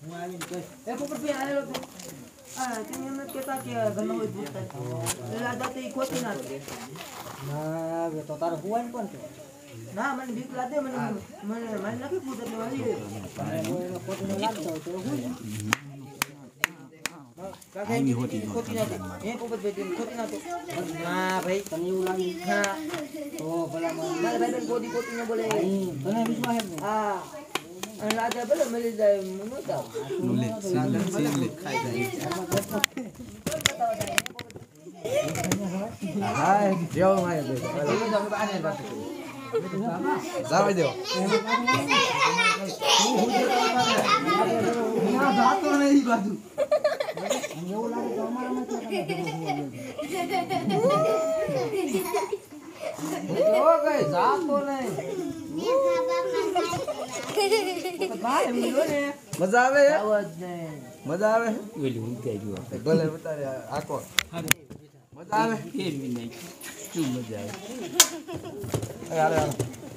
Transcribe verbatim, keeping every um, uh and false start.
હું આવીને કહીશ એ પોપટ ભાઈ આવેલો તો આ તમે એમ જ કહેતા કે ઘરનો હોય પૂછતા એટલે આ દાંત ઈ ખોટી ના ના હવે તો તારે હુવાય કોણ છે ના મને બીક લાગે મને મને મને નથી પૂછત ને વાલી ખોટી લાગતો હોય તો હું આની હોતી ખોટી ના એ પોપટ ભાઈ ખોટી ના તો ના ભાઈ તને એવું લાગે હા તો ભલા મારા ભાઈ કોદી ખોટી ન બોલે તને વિશ્વાસ હે હા રાજા ભલે મળી જાય મોટા નુલે સીલે ખાઈ જાય હા જેવો મારે દે જાવ દે ના જાતો નહીં બાજુ એવું લાગે તો અમારા નથી જો ગઈ જાતો નહીં મજા આવે મજા આવે ઓલી ઊંઘાઈ ગયો ભલે ઉતારે આકો મજા આવે કેમ નહીં શું મજા આવે હાલે હાલે